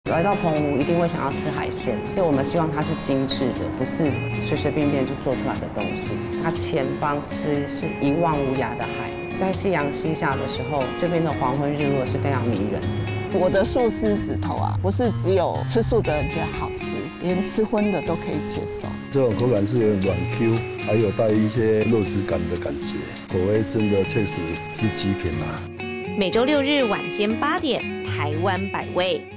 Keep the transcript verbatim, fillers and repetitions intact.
来到澎湖一定会想要吃海鲜，所以我们希望它是精致的，不是随随便便就做出来的东西。它前方吃是一望无涯的海，在夕阳西下的时候，这边的黄昏日落是非常迷人的。 我的素狮子头啊，不是只有吃素的人觉得好吃，连吃荤的都可以接受。 这种口感是有点软 Q， 还有带一些肉质感的感觉，口味真的确实是极品啊。 每周六日晚间八点，台湾百味。